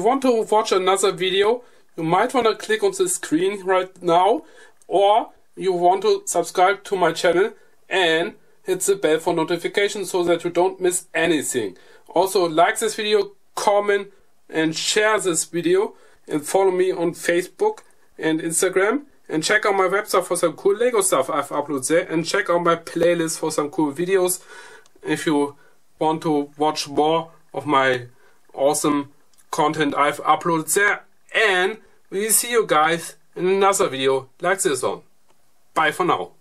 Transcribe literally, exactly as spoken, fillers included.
you want to watch another video, you might want to click on the screen right now, or you want to subscribe to my channel and hit the bell for notifications so that you don't miss anything. Also, like this video, comment and share this video, and follow me on Facebook and Instagram, and check out my website for some cool Lego stuff I've uploaded there, and check out my playlist for some cool videos if you want to watch more of my awesome content I've uploaded there. And we see you guys in another video like this one. Bye for now.